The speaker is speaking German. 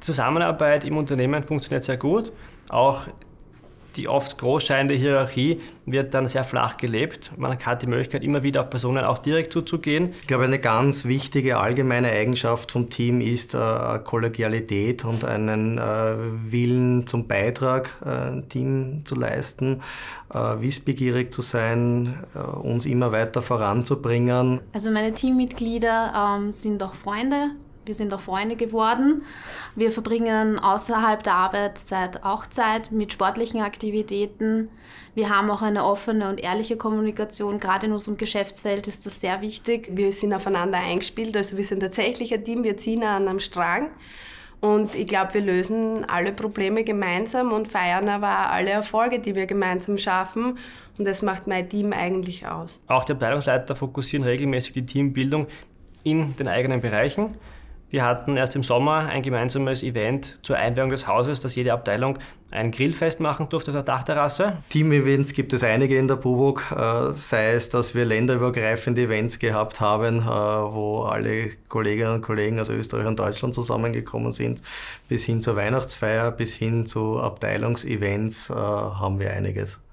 Die Zusammenarbeit im Unternehmen funktioniert sehr gut. Auch die oft großscheinende Hierarchie wird dann sehr flach gelebt. Man hat die Möglichkeit, immer wieder auf Personen auch direkt zuzugehen. Ich glaube, eine ganz wichtige allgemeine Eigenschaft vom Team ist Kollegialität und einen Willen zum Beitrag, ein Team zu leisten, wissbegierig zu sein, uns immer weiter voranzubringen. Also meine Teammitglieder sind auch Freunde. Wir sind auch Freunde geworden. Wir verbringen außerhalb der Arbeitszeit auch Zeit mit sportlichen Aktivitäten. Wir haben auch eine offene und ehrliche Kommunikation. Gerade in unserem Geschäftsfeld ist das sehr wichtig. Wir sind aufeinander eingespielt, also wir sind tatsächlich ein Team, wir ziehen an einem Strang. Und ich glaube, wir lösen alle Probleme gemeinsam und feiern aber auch alle Erfolge, die wir gemeinsam schaffen. Und das macht mein Team eigentlich aus. Auch die Abteilungsleiter fokussieren regelmäßig die Teambildung in den eigenen Bereichen. Wir hatten erst im Sommer ein gemeinsames Event zur Einweihung des Hauses, dass jede Abteilung ein Grillfest machen durfte auf der Dachterrasse. Team-Events gibt es einige in der BUWOG, sei es, dass wir länderübergreifende Events gehabt haben, wo alle Kolleginnen und Kollegen aus Österreich und Deutschland zusammengekommen sind, bis hin zur Weihnachtsfeier, bis hin zu Abteilungsevents haben wir einiges.